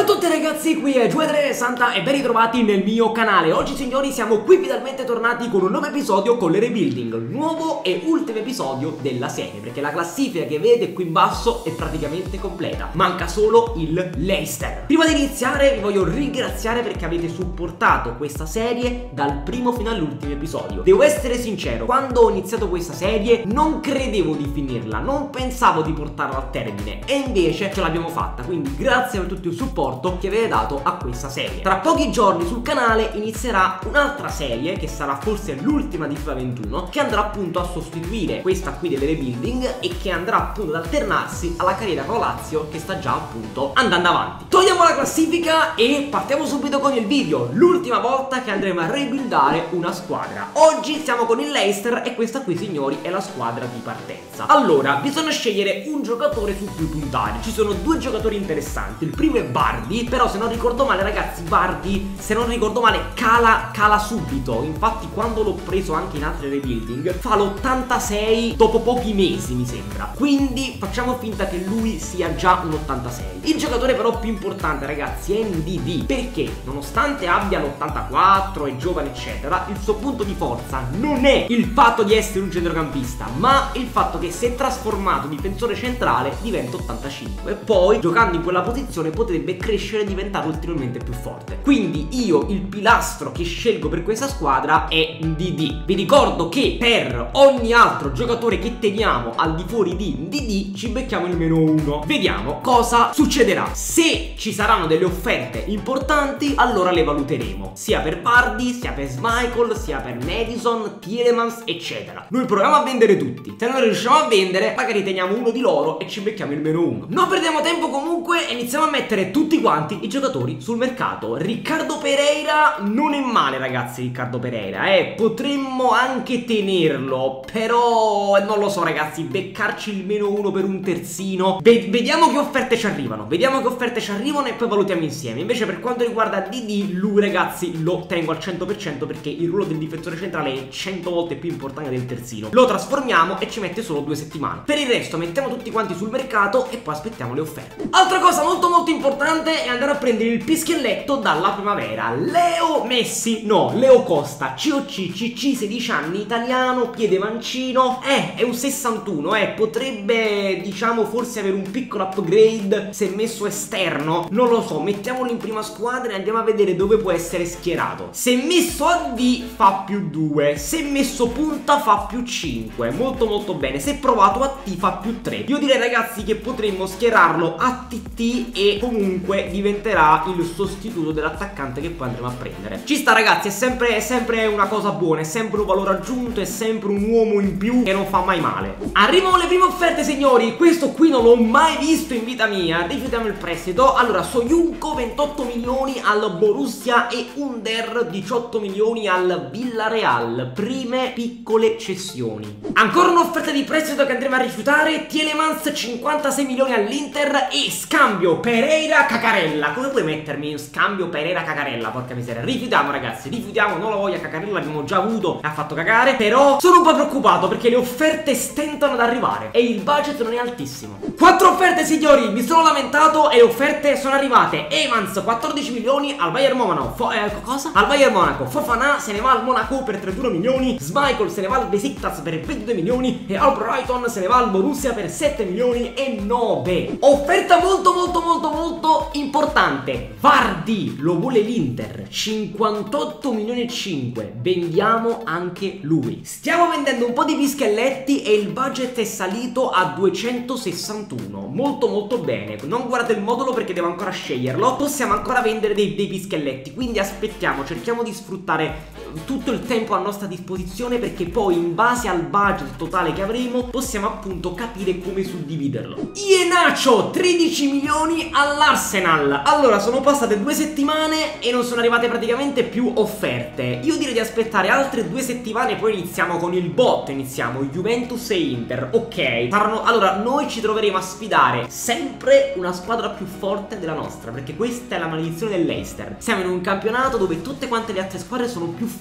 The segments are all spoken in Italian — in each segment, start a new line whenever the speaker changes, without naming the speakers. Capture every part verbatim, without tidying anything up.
Salve a tutti ragazzi, qui è Giuetresanta e ben ritrovati nel mio canale. Oggi signori siamo qui finalmente tornati con un nuovo episodio con le rebuilding, nuovo e ultimo episodio della serie, perché la classifica che vedete qui in basso è praticamente completa, manca solo il Leicester. Prima di iniziare vi voglio ringraziare perché avete supportato questa serie dal primo fino all'ultimo episodio. Devo essere sincero, quando ho iniziato questa serie non credevo di finirla, non pensavo di portarla a termine e invece ce l'abbiamo fatta, quindi grazie per tutto il supporto che avete dato a questa serie. Tra pochi giorni sul canale inizierà un'altra serie che sarà forse l'ultima di FIFA ventuno, che andrà appunto a sostituire questa qui delle rebuilding e che andrà appunto ad alternarsi alla carriera con Lazio che sta già appunto andando avanti. Togliamo la classifica e partiamo subito con il video, l'ultima volta che andremo a rebuildare una squadra. Oggi siamo con il Leicester e questa qui signori è la squadra di partenza. Allora bisogna scegliere un giocatore su cui puntare. Ci sono due giocatori interessanti, il primo è Vardy, però se non ricordo male ragazzi Vardy, se non ricordo male, cala, cala subito. Infatti quando l'ho preso anche in altre rebuilding fa l'ottantasei dopo pochi mesi mi sembra. Quindi facciamo finta che lui sia già un ottantasei. Il giocatore però più importante ragazzi è N D D, perché nonostante abbia l'ottantaquattro, è giovane eccetera, il suo punto di forza non è il fatto di essere un centrocampista, ma il fatto che se trasformato difensore centrale diventa ottantacinque. E poi giocando in quella posizione potrebbe crescere e diventare ulteriormente più forte. Quindi io il pilastro che scelgo per questa squadra è N D D. Vi ricordo che per ogni altro giocatore che teniamo al di fuori di N D D ci becchiamo il meno uno. Vediamo cosa succederà. Se ci saranno delle offerte importanti allora le valuteremo, sia per Vardy, sia per Schmeichel, sia per Maddison, Tielemans eccetera. Noi proviamo a vendere tutti, se non riusciamo a vendere magari teniamo uno di loro e ci becchiamo il meno uno. Non perdiamo tempo comunque e iniziamo a mettere tutti quanti i giocatori sul mercato. Riccardo Pereira non è male ragazzi, Riccardo Pereira eh, potremmo anche tenerlo, però non lo so ragazzi, beccarci il meno uno per un terzino. Ve vediamo che offerte ci arrivano, vediamo che offerte ci arrivano e poi valutiamo insieme. Invece per quanto riguarda D D, lui ragazzi lo tengo al cento per cento perché il ruolo del difensore centrale è cento volte più importante del terzino. Lo trasformiamo e ci mette solo due settimane. Per il resto mettiamo tutti quanti sul mercato e poi aspettiamo le offerte. Altra cosa molto molto importante è andare a prendere il pischelletto dalla primavera. Leo Messi, no, Leo Costa, C O C, C C, sedici anni, italiano, piede mancino, eh, è un sessantuno, eh, potrebbe diciamo forse avere un piccolo upgrade se messo esterno, non lo so, mettiamolo in prima squadra e andiamo a vedere dove può essere schierato. Se messo a D fa più due, se messo punta fa più cinque, molto molto bene, se provato a T fa più tre. Io direi ragazzi che potremmo schierarlo a T T e comunque diventerà il sostituto dell'attaccante che poi andremo a prendere. Ci sta ragazzi, è sempre, è sempre una cosa buona, è sempre un valore aggiunto, è sempre un uomo in più che non fa mai male. Arrivano le prime offerte signori, questo qui non l'ho mai visto in vita mia, rifiutiamo il prestito. Allora Soyuncu ventotto milioni al Borussia e Under diciotto milioni al Villarreal, prime piccole cessioni. Ancora un'offerta di prestito che andremo a rifiutare, Tielemans cinquantasei milioni all'Inter e scambio Pereira Cacarella. Come puoi mettermi in scambio Pereira Cacarella? Porca miseria, rifiutiamo ragazzi, rifiutiamo, non lo voglio a Cacarella, l'abbiamo già avuto e ha fatto cagare. Però sono un po' preoccupato perché le offerte stentano ad arrivare e il budget non è altissimo. Quattro offerte signori, mi sono lamentato e le offerte sono arrivate. Evans quattordici milioni al Bayern Monaco, Fo eh, cosa? Al Bayern Monaco, Fofana se ne va al Monaco per trentuno milioni, Schmeichel se ne va al Besiktas per ventidue milioni e al Brighton se ne va al Borussia per sette milioni e nove. Offerta molto molto molto molto importante, Vardy lo vuole l'Inter, cinquantotto milioni e cinque, vendiamo anche lui. Stiamo vendendo un po' di pischelletti e il budget è salito a duecentosessantuno, molto molto bene. Non guardate il modulo perché devo ancora sceglierlo, possiamo ancora vendere dei, dei pischelletti, quindi aspettiamo, cerchiamo di sfruttare tutto il tempo a nostra disposizione perché poi in base al budget totale che avremo possiamo appunto capire come suddividerlo. Iheanacho tredici milioni all'Arsenal. Allora sono passate due settimane e non sono arrivate praticamente più offerte. Io direi di aspettare altre due settimane e poi iniziamo con il botto, iniziamo Juventus e Inter. Ok, saranno, allora noi ci troveremo a sfidare sempre una squadra più forte della nostra perché questa è la maledizione del Leicester. Siamo in un campionato dove tutte quante le altre squadre sono più forti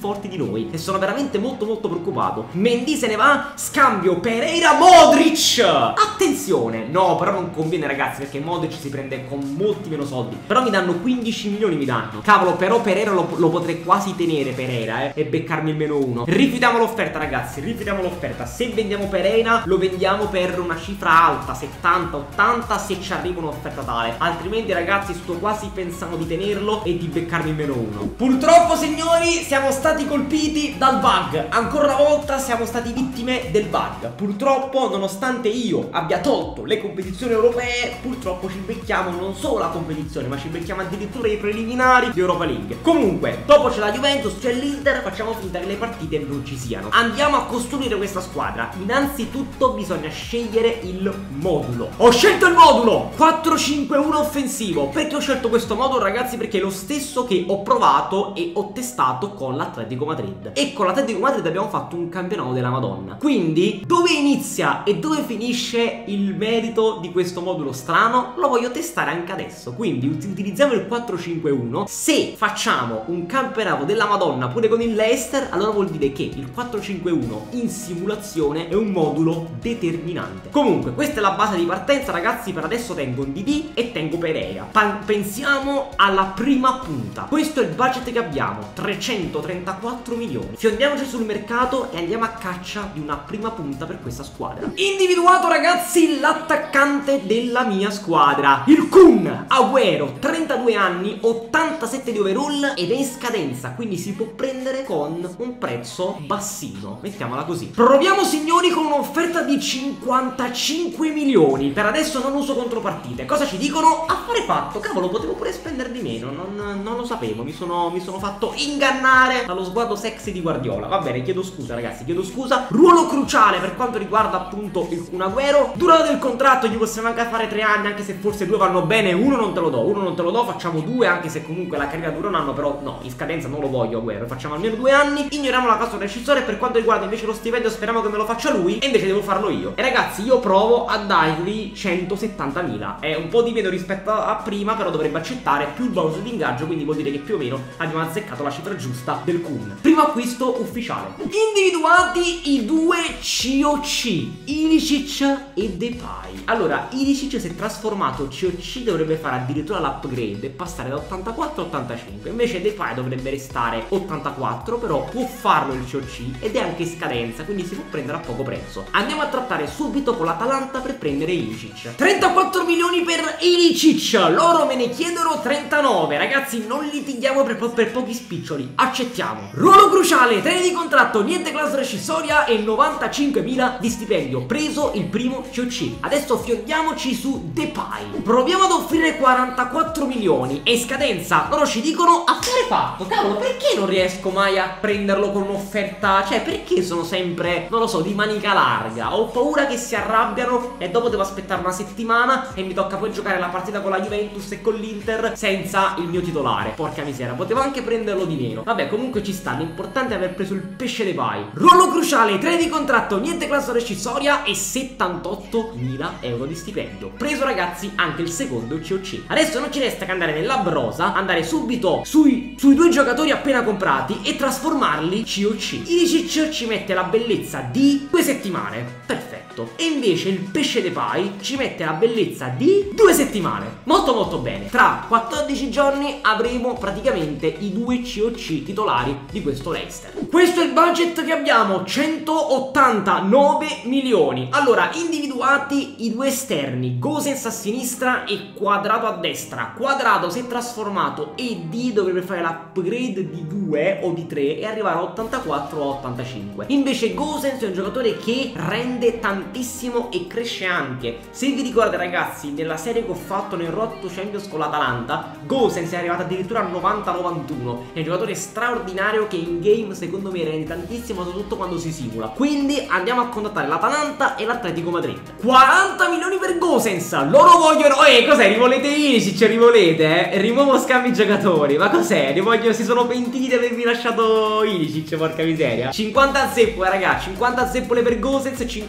forti di noi e sono veramente molto molto preoccupato. Mendy se ne va, scambio Pereira Modric. Attenzione, no, però non conviene ragazzi, perché Modric si prende con molti meno soldi. Però mi danno quindici milioni, mi danno. Cavolo, però Pereira lo, lo potrei quasi tenere Pereira eh, e beccarmi il meno uno. Rifiutiamo l'offerta ragazzi, rifiutiamo l'offerta. Se vendiamo Pereira lo vendiamo per una cifra alta, settanta ottanta, se ci arriva un'offerta tale. Altrimenti ragazzi sto quasi pensando di tenerlo e di beccarmi il meno uno. Purtroppo signori siamo stati colpiti dal bug. Ancora una volta siamo stati vittime del bug. Purtroppo nonostante io abbia tolto le competizioni europee, purtroppo ci becchiamo non solo la competizione, ma ci becchiamo addirittura i preliminari di Europa League. Comunque dopo c'è la Juventus, c'è l'Inter, facciamo finta che le partite non ci siano. Andiamo a costruire questa squadra. Innanzitutto bisogna scegliere il modulo. Ho scelto il modulo quattro cinque uno offensivo. Perché ho scelto questo modulo ragazzi? Perché è lo stesso che ho provato e ho testato con l'Atletico Madrid. E con l'Atletico Madrid abbiamo fatto un campionato della Madonna. Quindi dove inizia e dove finisce il merito di questo modulo strano lo voglio testare anche adesso. Quindi utilizziamo il quattro cinque uno. Se facciamo un campionato della Madonna pure con il Leicester, allora vuol dire che il quattro cinque uno in simulazione è un modulo determinante. Comunque questa è la base di partenza ragazzi. Per adesso tengo un D D e tengo Pereira. Pa pensiamo alla prima punta. Questo è il budget che abbiamo, trecentotrentaquattro milioni. Fiondiamoci sul mercato e andiamo a caccia di una prima punta per questa squadra. Individuato ragazzi l'attaccante della mia squadra, il Kun Agüero, trentadue anni, ottantasette di overall ed è in scadenza, quindi si può prendere con un prezzo bassino, mettiamola così. Proviamo signori con un'offerta di cinquantacinque milioni. Per adesso non uso contropartite. Cosa ci dicono? Affare fatto. Cavolo, potevo pure spendere di meno, non, non lo sapevo, mi sono, mi sono fatto ingannare dallo sguardo sexy di Guardiola. Va bene, chiedo scusa ragazzi, chiedo scusa. Ruolo cruciale per quanto riguarda appunto il Kun Agüero. Durata del contratto gli possiamo anche fare tre anni, anche se forse due vanno bene. Uno non te lo do, uno non te lo do, facciamo due, anche se comunque la carriera dura un anno. Però no, in scadenza non lo voglio Agüero, facciamo almeno due anni. Ignoriamo la clausola rescissoria. Per quanto riguarda invece lo stipendio, speriamo che me lo faccia lui e invece devo farlo io. E ragazzi io provo a dargli centosettantamila. È un po' di meno rispetto a prima, però dovrebbe accettare più il bonus di ingaggio, quindi vuol dire che più o meno abbiamo azzeccato la cifra giusta del Kun. Primo acquisto ufficiale. Individuati i due C O C, Ilicic e Depay. Allora, Ilicic si è trasformato C O C, dovrebbe fare addirittura l'upgrade e passare da ottantaquattro a ottantacinque. Invece Depay dovrebbe restare ottantaquattro, però può farlo il C O C ed è anche in scadenza, quindi si può prendere a poco prezzo. Andiamo a trattare subito con l'Atalanta per prendere Ilicic. trentaquattro milioni per Ilicic, loro me ne chiedono trentanove. Ragazzi non litighiamo per, po per pochi spiccioli, accettiamo. Ruolo cruciale, tre di contratto, niente clausola rescissoria e novantacinquemila di stipendio, preso il primo C O C. Adesso fiondiamoci su Depay. Proviamo ad offrire quarantaquattro milioni e in scadenza loro ci dicono affare fatto. Cavolo, perché non riesco mai a prenderlo con un'offerta? Cioè perché sono sempre, non lo so, di manica larga? Ho paura che si arrabbiano e dopo devo aspettare una settimana e mi tocca poi giocare la partita con la Juventus e con l'Inter senza il mio titolare. Porca misera, potevo anche prenderlo di meno. Vabbè, comunque ci sta, l'importante è aver preso il pesce Depay. Ruolo cruciale, tre di contratto, niente clausola rescissoria e settantottomila euro di stipendio. Preso ragazzi anche il secondo C O C. Adesso non ci resta che andare nella brosa, andare subito sui, sui due giocatori appena comprati e trasformarli C O C. Ilicic ci mette la bellezza di due settimane. Perfetto. E invece il pesce Depay ci mette la bellezza di due settimane. Molto molto bene. Tra quattordici giorni avremo praticamente i due C O C titolari di questo Leicester. Questo è il budget che abbiamo, centottantanove milioni. Allora, individuati i due esterni, Gosens a sinistra e Quadrato a destra. Quadrato si è trasformato e D dovrebbe fare l'upgrade di due o di tre e arrivare a ottantaquattro o ottantacinque. Invece Gosens è un giocatore che rende tantissimo e cresce anche. Se vi ricordate ragazzi, nella serie che ho fatto nel Road to Champions con l'Atalanta, Gosens è arrivato addirittura a novanta novantuno. È un giocatore straordinario che in game secondo me rende tantissimo, soprattutto quando si simula. Quindi andiamo a contattare l'Atalanta e l'Atletico Madrid. quaranta milioni per Gosens. Loro vogliono... Eh, cos'è? Rivolete Ilicic? Rivolete, eh? Rimuovo scambi giocatori. Ma cos'è? Rivoglio... Si sono pentiti di avermi lasciato Ilicic, porca miseria. cinquanta zeppole, ragazzi. cinquanta zeppole per Gosens, cinquantacinque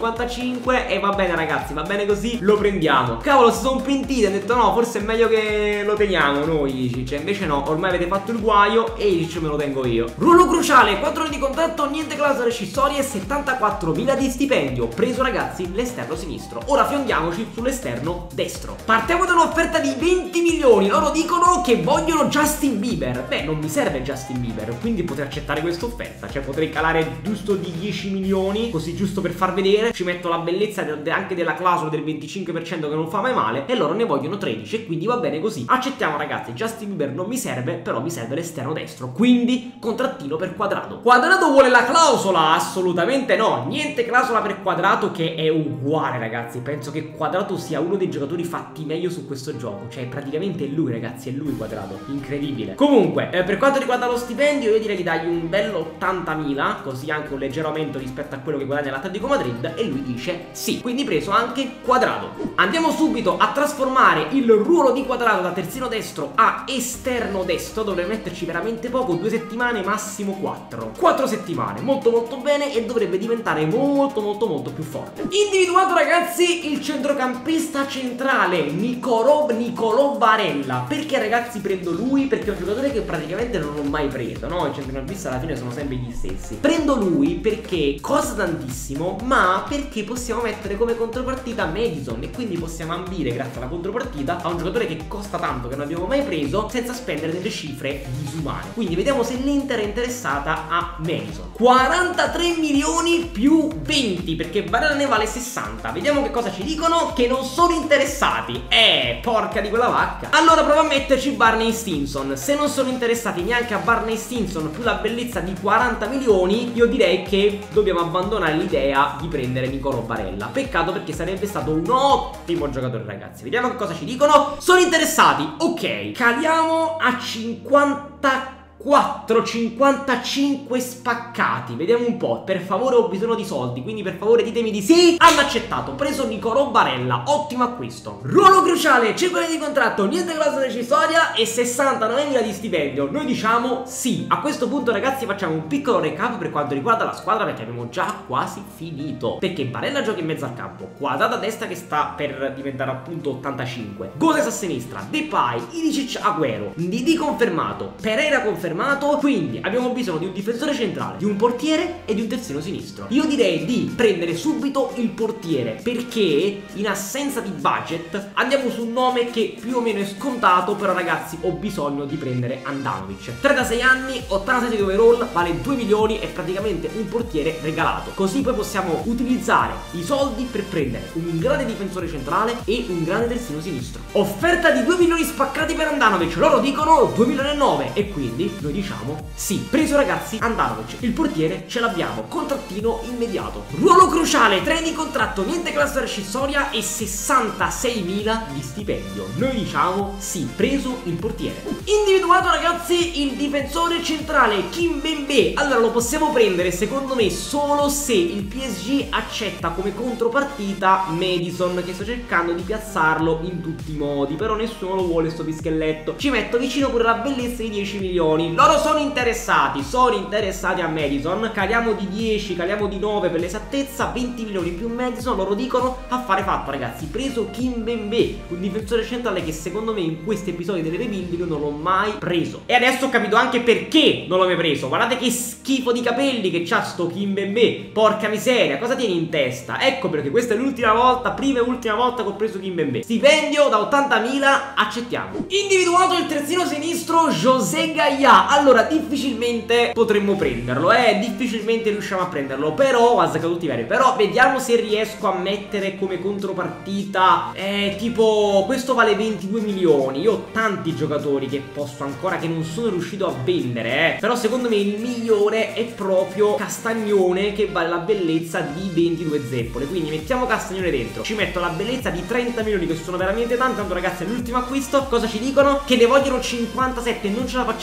cinquantacinque e va bene ragazzi, va bene così, lo prendiamo. Cavolo, si sono pentiti, hanno detto no, forse è meglio che lo teniamo noi, cioè invece no, ormai avete fatto il guaio e Ilicic me lo tengo io. Ruolo cruciale, quattro anni di contratto, niente clausola rescissorie, settantaquattromila di stipendio. Preso ragazzi l'esterno sinistro. Ora fiondiamoci sull'esterno destro. Partiamo da un'offerta di venti milioni. Loro dicono che vogliono Justin Bieber. Beh, non mi serve Justin Bieber, quindi potrei accettare questa offerta. Cioè potrei calare giusto di dieci milioni, così giusto per far vedere. Ci metto la bellezza anche della clausola del venticinque per cento che non fa mai male. E loro ne vogliono tredici e quindi va bene così. Accettiamo ragazzi, Justin Bieber non mi serve, però mi serve l'esterno destro. Quindi contrattino per Quadrado. Quadrado vuole la clausola? Assolutamente no. Niente clausola per Quadrado, che è uguale ragazzi. Penso che Quadrado sia uno dei giocatori fatti meglio su questo gioco. Cioè praticamente è lui ragazzi, è lui Quadrado. Incredibile. Comunque eh, per quanto riguarda lo stipendio, io direi di dargli un bello ottantamila, così anche un leggero aumento rispetto a quello che guadagna l'Atletico Madrid. E lui dice sì. Quindi preso anche Quadrado. Andiamo subito a trasformare il ruolo di Quadrado da terzino destro a esterno destro. Dovrei metterci veramente poco, due settimane, massimo quattro. Quattro settimane, molto molto bene, e dovrebbe diventare molto molto molto più forte. Individuato ragazzi il centrocampista centrale Nicolò, Nicolò Barella. Perché ragazzi prendo lui? Perché è un giocatore che praticamente non ho mai preso, no? I centrocampisti alla fine sono sempre gli stessi. Prendo lui perché costa tantissimo, ma perché possiamo mettere come contropartita Madison, e quindi possiamo ambire grazie alla contropartita a un giocatore che costa tanto, che non abbiamo mai preso, senza spendere delle cifre disumane. Quindi vediamo se l'Inter è interessata a Madison. quarantatré milioni più venti, perché Barella ne vale sessanta. Vediamo che cosa ci dicono. Che non sono interessati. Eh, porca di quella vacca. Allora provo a metterci Barney Stinson. Se non sono interessati neanche a Barney Stinson più la bellezza di quaranta milioni, io direi che dobbiamo abbandonare l'idea di prendere Nicolò Barella. Peccato, perché sarebbe stato un ottimo giocatore ragazzi. Vediamo che cosa ci dicono. Sono interessati. Ok, caliamo a cinquanta quattro, cinquantacinque spaccati. Vediamo un po'. Per favore, ho bisogno di soldi, quindi per favore ditemi di sì. Hanno accettato. Preso Nicolò Barella. Ottimo acquisto. Ruolo cruciale, cinque anni di contratto, niente clausola rescissoria e sessantanovemila di stipendio. Noi diciamo sì. A questo punto ragazzi facciamo un piccolo recap per quanto riguarda la squadra, perché abbiamo già quasi finito. Perché Barella gioca in mezzo al campo, Quadrado a destra che sta per diventare appunto ottantacinque, Gomez a sinistra, Depay, Ilicic, Agüero, Ndidi confermato, Pereira confermato. Quindi abbiamo bisogno di un difensore centrale, di un portiere e di un terzino sinistro. Io direi di prendere subito il portiere, perché in assenza di budget andiamo su un nome che più o meno è scontato. Però ragazzi ho bisogno di prendere Handanovic. trentasei anni, ottantasei di overall, vale due milioni, è praticamente un portiere regalato. Così poi possiamo utilizzare i soldi per prendere un grande difensore centrale e un grande terzino sinistro. Offerta di due milioni spaccati per Handanovic. Loro dicono due milioni e nove, e quindi noi diciamo sì. Preso ragazzi Handanovic. Il portiere ce l'abbiamo, contrattino immediato. Ruolo cruciale, tre anni di contratto, niente clausola rescissoria e sessantaseimila di stipendio. Noi diciamo sì. Preso il portiere. Individuato ragazzi il difensore centrale Kimpembe. Allora lo possiamo prendere secondo me solo se il P S G accetta come contropartita Madison, che sto cercando di piazzarlo in tutti i modi, però nessuno lo vuole sto pischelletto. Ci metto vicino pure la bellezza di dieci milioni. Loro sono interessati, sono interessati a Madison. Caliamo di dieci, caliamo di nove per l'esattezza, venti milioni più Madison. Loro dicono affare fatto ragazzi. Preso Kimpembe, un difensore centrale che secondo me in questi episodi delle rebuilding non l'ho mai preso. E adesso ho capito anche perché non l'ho mai preso. Guardate che schifo di capelli che c'ha sto Kimpembe. Porca miseria, cosa tieni in testa? Ecco perché questa è l'ultima volta, prima e ultima volta che ho preso Kimpembe. Stipendio da ottantamila, accettiamo. Individuato il terzino sinistro José Gaya. Allora difficilmente potremmo prenderlo, eh difficilmente riusciamo a prenderlo, però ha zaccato tutti i veri. Però vediamo se riesco a mettere come contropartita eh, tipo questo vale ventidue milioni. Io ho tanti giocatori che posso ancora, che non sono riuscito a vendere, eh però secondo me il migliore è proprio Castagnone, che vale la bellezza di ventidue zeppole. Quindi mettiamo Castagnone dentro, ci metto la bellezza di trenta milioni, che sono veramente tanti. Tanto ragazzi è l'ultimo acquisto. Cosa ci dicono? Che ne vogliono cinquantasette. Non ce la facciamo per uno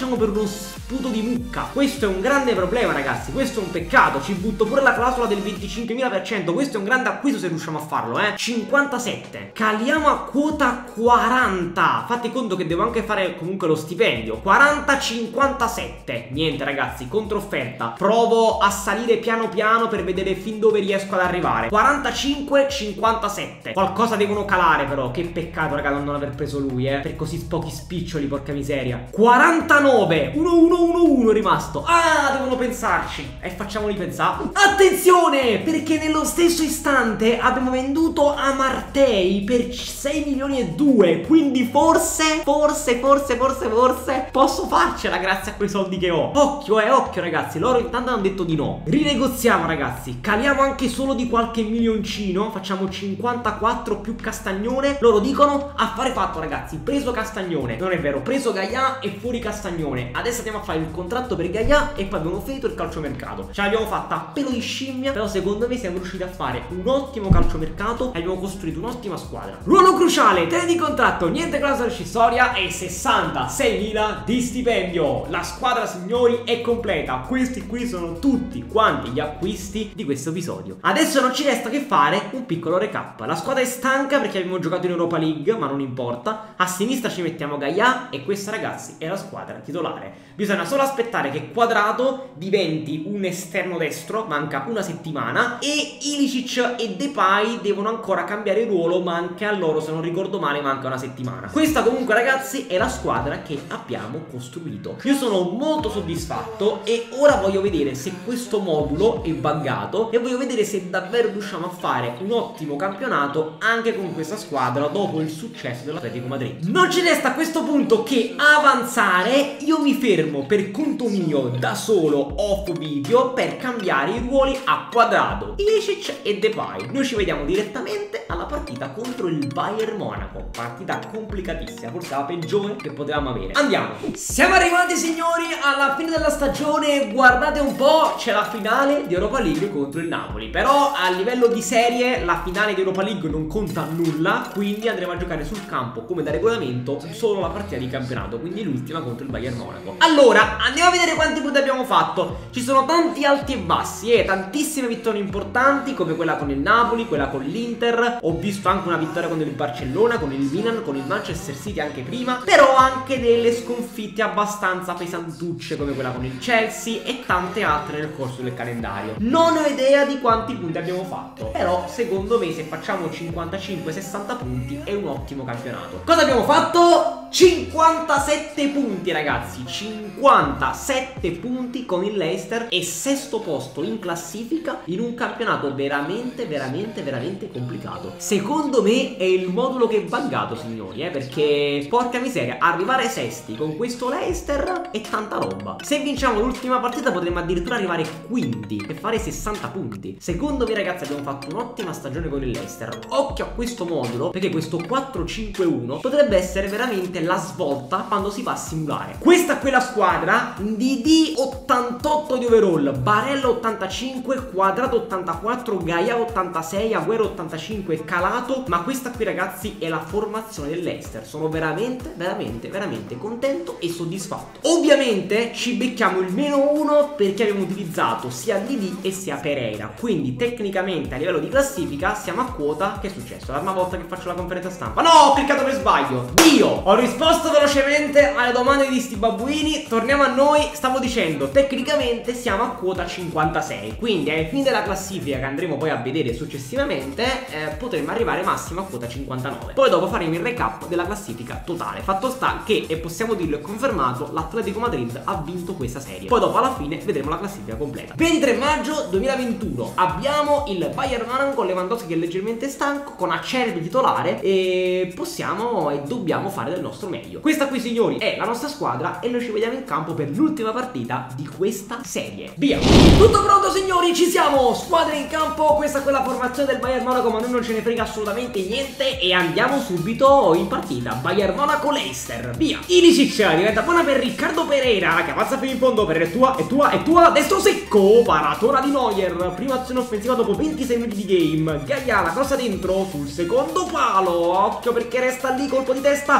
uno sputo di mucca. Questo è un grande problema, ragazzi. Questo è un peccato. Ci butto pure la clausola del venticinquemila per cento. Questo è un grande acquisto se riusciamo a farlo, eh. cinquantasette. Caliamo a quota quaranta. Fate conto che devo anche fare comunque lo stipendio. quaranta cinquantasette. Niente, ragazzi, controfferta. Provo a salire piano piano per vedere fin dove riesco ad arrivare. quarantacinque cinquantasette. Qualcosa devono calare, però. Che peccato, raga, non aver preso lui, eh. Per così pochi spiccioli, porca miseria. quarantanove. uno uno uno uno è rimasto. Ah, devono pensarci. E facciamoli pensare. Attenzione, perché nello stesso istante abbiamo venduto Amartey per sei milioni e due. Quindi forse, forse, forse, forse, forse posso farcela grazie a quei soldi che ho. Occhio, eh, occhio, ragazzi. Loro intanto hanno detto di no. Rinegoziamo, ragazzi. Caliamo anche solo di qualche milioncino. Facciamo cinquantaquattro più Castagnone. Loro dicono affare fatto, ragazzi. Preso Castagnone. Non è vero, preso Gaia e fuori Castagnone. Adesso andiamo a fare il contratto per Gaia e poi abbiamo finito il calciomercato. Ce l'abbiamo fatta a pelo di scimmia, però secondo me siamo riusciti a fare un ottimo calciomercato e abbiamo costruito un'ottima squadra. Ruolo cruciale, termine di contratto, niente clausola rescissoria e sessantaseimila di stipendio. La squadra, signori, è completa. Questi qui sono tutti quanti gli acquisti di questo episodio. Adesso non ci resta che fare un piccolo recap. La squadra è stanca perché abbiamo giocato in Europa League, ma non importa. A sinistra ci mettiamo Gaia e questa, ragazzi, è la squadra titolare. Bisogna solo aspettare che Quadrato diventi un esterno destro, manca una settimana, e Ilicic e Depay devono ancora cambiare ruolo, ma anche a loro, se non ricordo male, manca una settimana. Questa comunque, ragazzi, è la squadra che abbiamo costruito. Io sono molto soddisfatto e ora voglio vedere se questo modulo è buggato e voglio vedere se davvero riusciamo a fare un ottimo campionato anche con questa squadra dopo il successo dell'Atletico Madrid. Non ci resta a questo punto che avanzare. Io mi fermo per conto mio da solo off video per cambiare i ruoli a Quadrato, Ilicic e Depay. Noi ci vediamo direttamente alla partita contro il Bayern Monaco. Partita complicatissima, forse la peggiore che potevamo avere. Andiamo. Siamo arrivati, signori, alla fine della stagione. Guardate un po', c'è la finale di Europa League contro il Napoli. Però a livello di serie la finale di Europa League non conta nulla, quindi andremo a giocare sul campo come da regolamento solo la partita di campionato, quindi l'ultima contro il Bayern Monaco. Allora, andiamo a vedere quanti punti abbiamo fatto. Ci sono tanti alti e bassi e eh, tantissime vittorie importanti, come quella con il Napoli, quella con l'Inter. Ho visto anche una vittoria con il Barcellona, con il Milan, con il Manchester City anche prima. Però anche delle sconfitte abbastanza pesantucce, come quella con il Chelsea e tante altre nel corso del calendario. Non ho idea di quanti punti abbiamo fatto, però secondo me se facciamo cinquantacinque sessanta punti è un ottimo campionato. Cosa abbiamo fatto? cinquantasette punti, ragazzi. cinquantasette punti con il Leicester e sesto posto in classifica in un campionato veramente veramente veramente complicato. Secondo me è il modulo che è buggato, signori, eh, perché porca miseria, arrivare sesti con questo Leicester è tanta roba. Se vinciamo l'ultima partita potremmo addirittura arrivare quinti e fare sessanta punti. Secondo me, ragazzi, abbiamo fatto un'ottima stagione con il Leicester. Occhio a questo modulo, perché questo quattro cinque uno potrebbe essere veramente la svolta quando si va a simulare. Questa è quella squadra. D D ottantotto di overall, Barella ottantacinque, Quadrato ottantaquattro, Gaia ottantasei, Agüero ottantacinque, Calato. Ma questa qui, ragazzi, è la formazione del Leicester. Sono veramente veramente veramente contento e soddisfatto. Ovviamente ci becchiamo il meno uno perché abbiamo utilizzato sia D D e sia Pereira, quindi tecnicamente a livello di classifica siamo a quota. Che è successo? La prima volta che faccio la conferenza stampa. No, ho cliccato per sbaglio. Dio! Ho risposto velocemente alle domande di sti babbuini. Torniamo a noi. Stavo dicendo, tecnicamente siamo a quota cinquantasei, quindi ai fini della classifica che andremo poi a vedere successivamente eh, potremmo arrivare massimo a quota cinquantanove. Poi dopo faremo il recap della classifica totale. Fatto sta che, e possiamo dirlo e confermato, l'Atletico Madrid ha vinto questa serie. Poi dopo alla fine vedremo la classifica completa. ventitré maggio duemilaventuno abbiamo il Bayern Monaco con Lewandowski che è leggermente stanco, con Acerbi titolare, e possiamo e dobbiamo fare del nostro meglio. Questa qui, signori, è la nostra squadra e noi ci vediamo in campo per l'ultima partita di questa serie. Via! Tutto pronto, signori, ci siamo! Squadra in campo, questa è quella formazione del Bayern Monaco, ma noi non ce ne frega assolutamente niente e andiamo subito in partita. Bayern Monaco Leicester, via! Ilicic diventa buona per Riccardo Pereira che avanza fino in fondo. Pereira è tua, è tua, è tua, destro secco, paratura di Neuer, prima azione offensiva dopo ventisei minuti di game. Gaia la crossa dentro sul secondo palo, occhio perché resta lì, colpo di testa, segna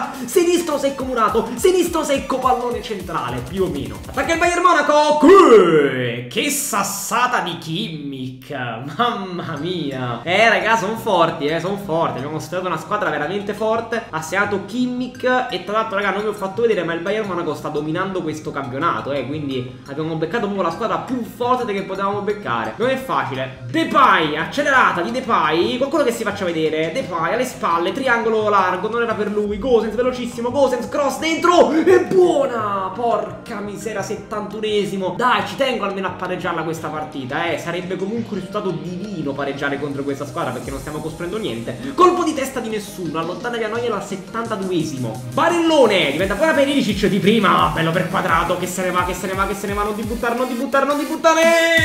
sinistro secco murato, sinistro secco pallone centrale, più o meno. Attacca il Bayern Monaco, che, che sassata di Kimmich, mamma mia. Eh raga, sono forti, eh, sono forti, abbiamo mostrato una squadra veramente forte. Ha segnato Kimmich e tra l'altro raga non vi ho fatto vedere ma il Bayern Monaco sta dominando questo campionato, eh, quindi abbiamo beccato proprio la squadra più forte che potevamo beccare. Non è facile. Depay, accelerata di Depay, qualcuno che si faccia vedere. Depay alle spalle, triangolo largo, non era per lui. Gosens velocissimo, Gosens cross dentro, è buona. Porca misera, settantunesimo. Dai, ci tengo almeno a pareggiarla questa partita, eh. Sarebbe comunque un risultato divino pareggiare contro questa squadra perché non stiamo costruendo niente. Colpo di testa di nessuno, allontana via Neuer al settantaduesimo. Barellone, diventa buona per Ilicic di prima. Bello per Quadrato, che se ne va, che se ne va, che se ne va. Non di buttare, non di buttare, non di buttare.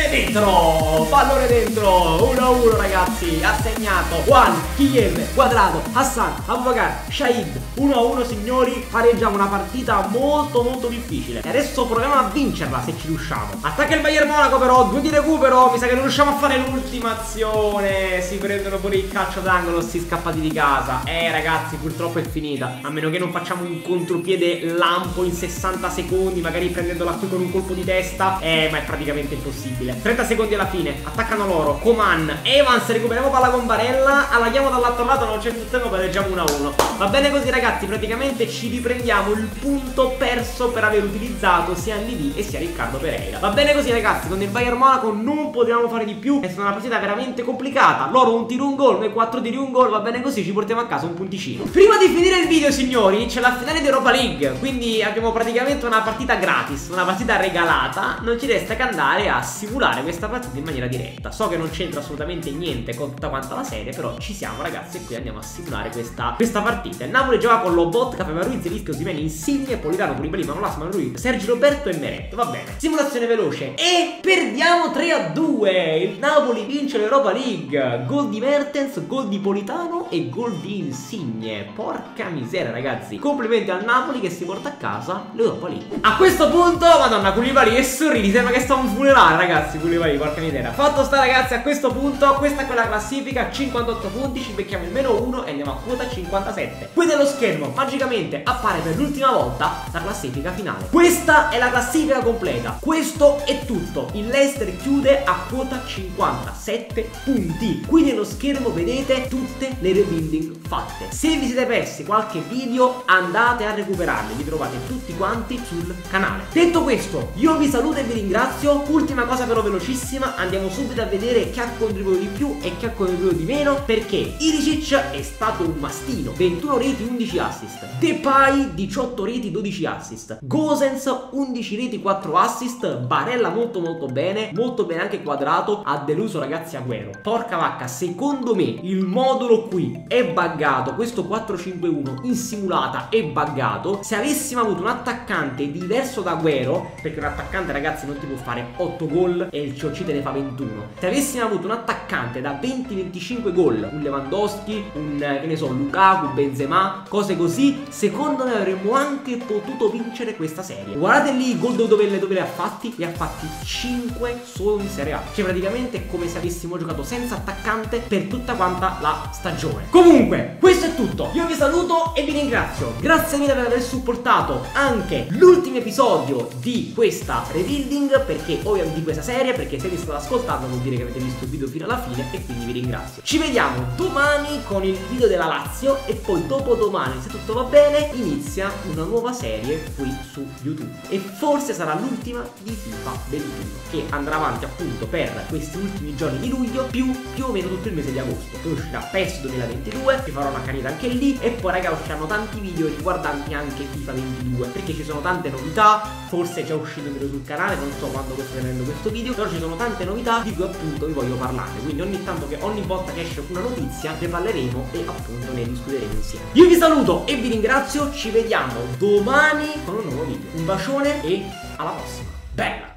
Dentro, pallone dentro. uno a uno ragazzi, ha segnato Juan, Kiev, Quadrato, Hassan, Abubakar, Shahid. uno a uno signori, pareggiamo una partita molto molto difficile. E adesso proviamo a vincerla se ci riusciamo. Attacca il Bayern Monaco però, due di recupero. Mi sa che non riusciamo a fare l'ultima azione. Si prendono pure il calcio d'angolo, si scappati di casa. Eh ragazzi, purtroppo è finita. A meno che non facciamo un contropiede lampo in sessanta secondi, magari prendendola qui con un colpo di testa. Eh, ma è praticamente impossibile. trenta secondi alla fine, attaccano loro. Coman, Evans, recuperiamo palla con Barella. Allarghiamo dall'altro lato, non c'è più tempo, pareggiamo uno a uno. Va bene così ragazzi, praticamente ci riprendiamo il punto perso per aver utilizzato sia L D e sia Riccardo Pereira. Va bene così ragazzi, con il Bayern Monaco non potevamo fare di più. È stata una partita veramente complicata. Loro un tiro un gol, noi quattro tiri un gol. Va bene così, ci portiamo a casa un punticino. Prima di finire il video signori, c'è la finale di Europa League, quindi abbiamo praticamente una partita gratis, una partita regalata. Non ci resta che andare a simulare questa partita in maniera diretta. So che non c'entra assolutamente niente con tutta quanta la serie, però ci siamo ragazzi e qui andiamo a simulare questa, questa partita. Il Napoli gioca con Lobotka, Fabio Ruiz, Rischio, Osimhen, Insigne, Politano, Koulibaly, Manolas, Ruiz, Sergi Roberto e Meret. Va bene, simulazione veloce e perdiamo tre a due. Il Napoli vince l'Europa League. Gol di Mertens, gol di Politano e gol di Insigne. Porca miseria ragazzi, complimenti al Napoli che si porta a casa l'Europa League. A questo punto, madonna, Koulibaly e sorridi, sembra che sta un funerale ragazzi. Koulibaly, porca miseria. Fatto sta ragazzi, a questo punto questa è quella classifica, cinquantotto punti, ci becchiamo il meno uno e andiamo a quota cinquantasette. Qui nello schermo magicamente appare per l'ultima volta la classifica finale. Questa è la classifica completa, questo è tutto. Il Leicester chiude a quota cinquantasette punti. Qui nello schermo vedete tutte le rebuilding fatte. Se vi siete persi qualche video andate a recuperarli, li trovate tutti quanti sul canale. Detto questo, io vi saluto e vi ringrazio. Ultima cosa però velocissima, andiamo subito a vedere chi ha contribuito di più e chi ha contribuito di meno, perché Ilicic è stato un mastino, ventuno reti, undici assist. Depay diciotto reti, dodici assist. Gosens undici reti, quattro assist. Barella molto molto bene, molto bene anche Quadrato. Ha deluso ragazzi Agüero. Porca vacca, secondo me il modulo qui è buggato. Questo quattro cinque uno in simulata è buggato. Se avessimo avuto un attaccante diverso da Agüero, perché un attaccante ragazzi non ti può fare otto gol e il C O C te ne fa ventuno. Se avessimo avuto un attaccante da venti venticinque gol, un Lewandowski, un che ne so, Lukaku, Benzema, cose così, secondo me avremmo anche potuto vincere questa serie. Guardate lì i gol dove, dove li ha fatti, li ha fatti cinque solo in Serie A. Cioè praticamente è come se avessimo giocato senza attaccante per tutta quanta la stagione. Comunque questo è tutto, io vi saluto e vi ringrazio. Grazie mille per aver supportato anche l'ultimo episodio di questa rebuilding, perché ovviamente di questa serie, perché se vi state ascoltando vuol dire che avete visto il video fino alla fine e quindi vi ringrazio. Ci vediamo domani con il video della Lazio e poi dopodomani, se tutto va bene, inizia una nuova serie qui su YouTube e forse sarà l'ultima di FIFA ventuno, che andrà avanti appunto per questi ultimi giorni di luglio più più o meno tutto il mese di agosto. Poi uscirà PES duemilaventidue, ci farò una carriera anche lì e poi raga usciranno tanti video riguardanti anche FIFA ventidue, perché ci sono tante novità. Forse è già uscito un video sul canale, non so quando sto vedendo questo video, però ci sono tante novità di cui appunto vi voglio parlare, quindi ogni tanto che ogni volta che esce una notizia ne parleremo e appunto ne discuteremo insieme. Io vi saluto e vi ringrazio, ci vediamo domani con un nuovo video. Un bacione e alla prossima. Bella!